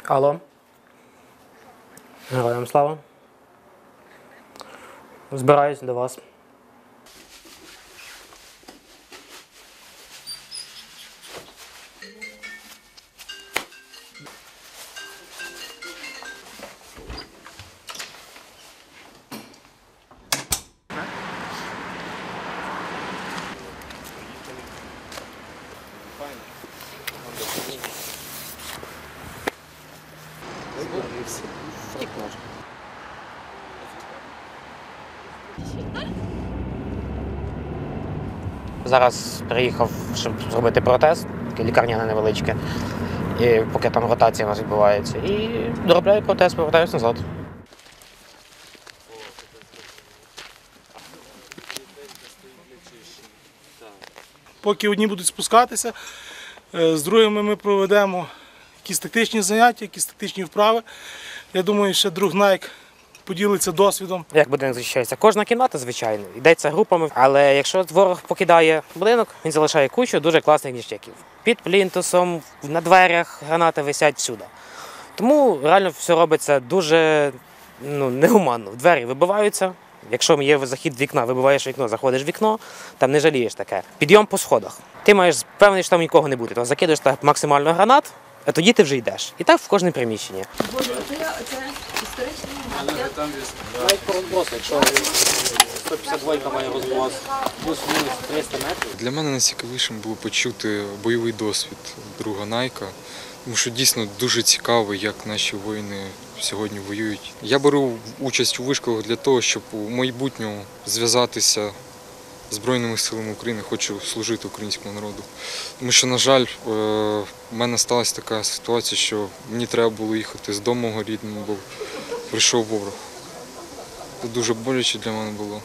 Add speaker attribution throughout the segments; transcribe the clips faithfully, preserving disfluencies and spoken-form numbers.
Speaker 1: Алло. Героям слава. Збираюсь до вас. Зараз приїхав, щоб зробити протез, таке лікарняне невеличке, і поки там ротація у нас відбувається. І доробляю протез, повертаюся назад.
Speaker 2: Поки одні будуть спускатися, з другими ми проведемо якісь тактичні заняття, якісь тактичні вправи. Я думаю, ще друг Найк поділиться досвідом.
Speaker 1: Як будинок захищається? Кожна кімната, звичайно, йдеться групами. Але якщо ворог покидає будинок, він залишає кучу дуже класних ніштяків. Під плінтусом, на дверях гранати висять всюди. Тому реально все робиться дуже ну, негуманно. Двері вибиваються. Якщо є захід вікна, вибиваєш вікно, заходиш в вікно, там не жалієш таке. Підйом по сходах. Ти маєш впевнений, що там нікого не буде. То закидаєш так максимально гранат, а тоді ти вже йдеш. І так в кожне приміщення.
Speaker 3: Боже, це, це історичний момент.
Speaker 1: Навіть по розбросу, якщо сто п'ятдесят два має розброс плюс-мінус триста метрів.
Speaker 4: Для мене найцікавішим було почути бойовий досвід друга Найка, тому що дійсно дуже цікаво, як наші воїни сьогодні воюють. Я беру участь у вишколах для того, щоб у майбутньому зв'язатися з Збройними силами України, хочу служити українському народу. Тому що, на жаль, в мене сталася така ситуація, що мені треба було їхати з дому мого рідного, бо прийшов ворог. Це дуже боляче для мене було.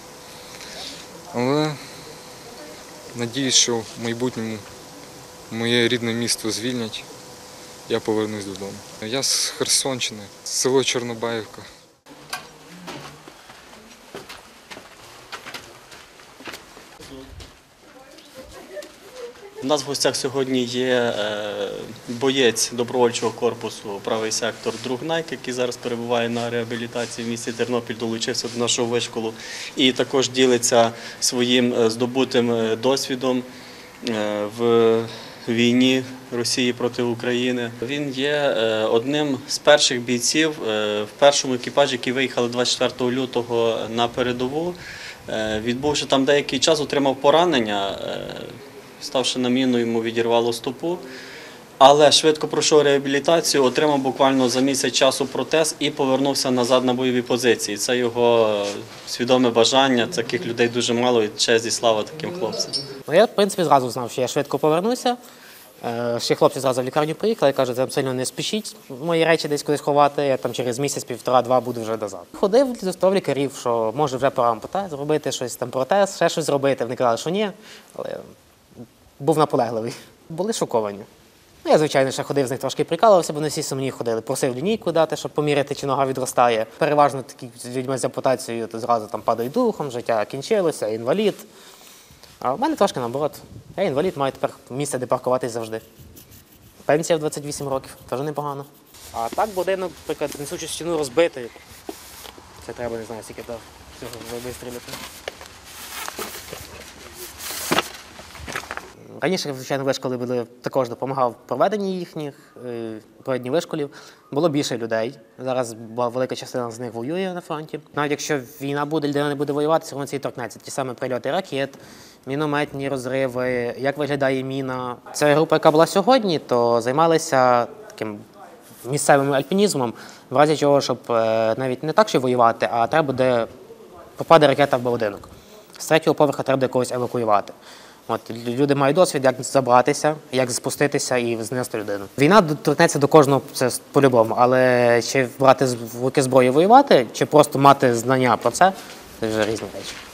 Speaker 4: Але надіюсь, що в майбутньому моє рідне місто звільнять, я повернусь додому. Я з Херсонщини, село Чорнобаївка.
Speaker 5: У нас в гостях сьогодні є боєць добровольчого корпусу «Правий сектор» друг Найк, який зараз перебуває на реабілітації в місті Тернопіль, долучився до нашого вишколу і також ділиться своїм здобутим досвідом в війні Росії проти України. Він є одним з перших бійців в першому екіпажі, які виїхали двадцять четвертого лютого на передову. Відбувши там деякий час, отримав поранення. Ставши на міну, йому відірвало стопу, але швидко пройшов реабілітацію, отримав буквально за місяць часу протез і повернувся назад на бойові позиції. Це його свідоме бажання, таких людей дуже мало, і честь і слава таким хлопцям.
Speaker 1: Я, в принципі, зразу знав, що я швидко повернуся. Ще хлопці зразу в лікарню приїхали, кажуть, там сильно не спішіть мої речі десь кудись ховати, я там через місяць, півтора-два буду вже назад. Ходив до лікарів, що може вже пора протез зробити, щось там протез, ще щось зробити. Вони казали, що ні, але був наполегливий. Були шоковані. Ну, я, звичайно, ще ходив з них трошки прикалувався, бо не всі сумні ходили. Просив лінійку дати, щоб поміряти, чи нога відростає. Переважно такі з людьми з ампутацією, то зразу там падають духом, життя кінчилося, інвалід. А в мене трошки наоборот. Я інвалід, маю тепер місце, де паркуватись завжди. Пенсія в двадцять вісім років, теж непогано. А так будинок, наприклад, несучу стіну розбити. Це треба, не знаю, скільки того всього вистрілити. Раніше, звичайно, вишколи були, також допомагав в проведенні їхніх, проведенні вишколів. Було більше людей. Зараз велика частина з них воює на фронті. Навіть якщо війна буде, людина не буде воювати, все одно це і торкнеться. Ті самі прильоти ракет, мінометні розриви, як виглядає міна. Ця група, яка була сьогодні, то займалися таким місцевим альпінізмом, в разі чого, щоб навіть не так, щоб воювати, а треба буде, попаде ракета в будинок. З третього поверха треба когось евакуювати. От, люди мають досвід, як забратися, як спуститися і знести людину. Війна торкнеться до кожного, це по-любому, але чи брати в руки зброю воювати, чи просто мати знання про це – це вже різні речі.